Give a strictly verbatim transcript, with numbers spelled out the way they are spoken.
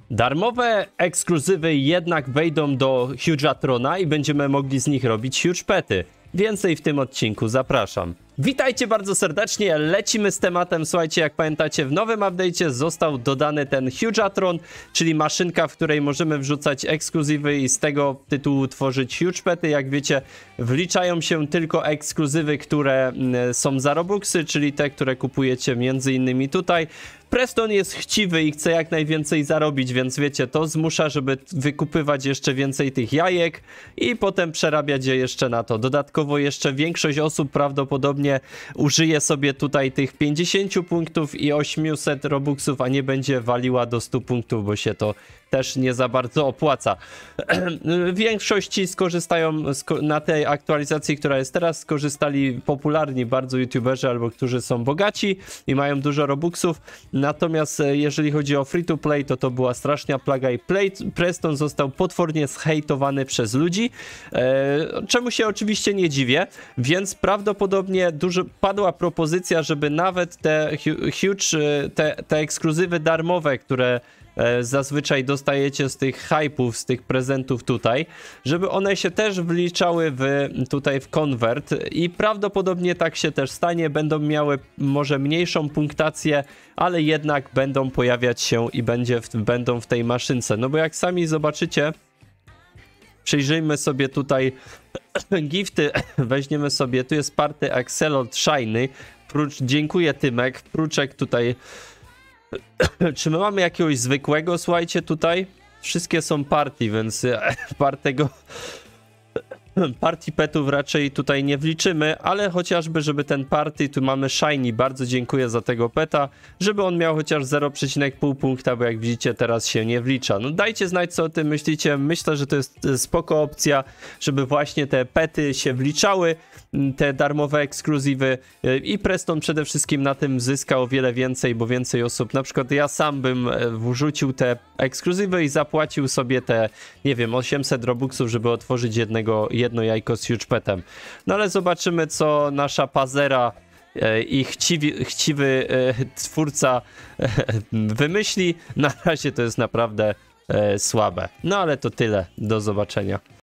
Darmowe ekskluzywy jednak wejdą do Huge'atrona i będziemy mogli z nich robić huge pety. Więcej w tym odcinku, zapraszam. Witajcie bardzo serdecznie, lecimy z tematem. Słuchajcie, jak pamiętacie, w nowym update'cie został dodany ten Huge'atron, czyli maszynka, w której możemy wrzucać ekskluzywy i z tego tytułu tworzyć huge pety. Jak wiecie, wliczają się tylko ekskluzywy, które są za Robuxy, czyli te, które kupujecie między innymi tutaj. Preston jest chciwy i chce jak najwięcej zarobić, więc wiecie, to zmusza, żeby wykupywać jeszcze więcej tych jajek i potem przerabiać je jeszcze na to. Dodatkowo jeszcze większość osób prawdopodobnie użyje sobie tutaj tych pięćdziesięciu punktów i osiemset robuxów, a nie będzie waliła do stu punktów, bo się to też nie za bardzo opłaca. W większości skorzystają na tej aktualizacji, która jest teraz, skorzystali popularni bardzo youtuberzy albo którzy są bogaci i mają dużo robuxów. Natomiast jeżeli chodzi o free to play, to to była straszna plaga i play, Preston został potwornie zhejtowany przez ludzi, e, czemu się oczywiście nie dziwię, więc prawdopodobnie dużo, padła propozycja, żeby nawet te huge, te, te ekskluzywy darmowe, które zazwyczaj dostajecie z tych hype'ów, z tych prezentów tutaj, żeby one się też wliczały w, tutaj w konwert i prawdopodobnie tak się też stanie, będą miały może mniejszą punktację, ale jednak będą pojawiać się i będzie w, będą w tej maszynce, no bo jak sami zobaczycie, przyjrzyjmy sobie tutaj gifty, weźmiemy sobie, tu jest party Axelot Shiny, prócz, dziękuję Tymek, pruczek tutaj. Czy my mamy jakiegoś zwykłego, słuchajcie, tutaj? Wszystkie są party, więc partego party petów raczej tutaj nie wliczymy, ale chociażby, żeby ten party, tu mamy shiny, bardzo dziękuję za tego peta, żeby on miał chociaż zero przecinek pięć punkta, bo jak widzicie teraz się nie wlicza. No dajcie znać, co o tym myślicie, myślę, że to jest spoko opcja, żeby właśnie te pety się wliczały, te darmowe ekskluzywy i Preston przede wszystkim na tym zyska o wiele więcej, bo więcej osób, na przykład ja sam bym wrzucił te ekskluzywy i zapłacił sobie te, nie wiem, osiemset robuxów, żeby otworzyć jednego, jedno jajko z huge petem. No ale zobaczymy, co nasza pazera i chciwi, chciwy twórca wymyśli. Na razie to jest naprawdę słabe. No ale to tyle. Do zobaczenia.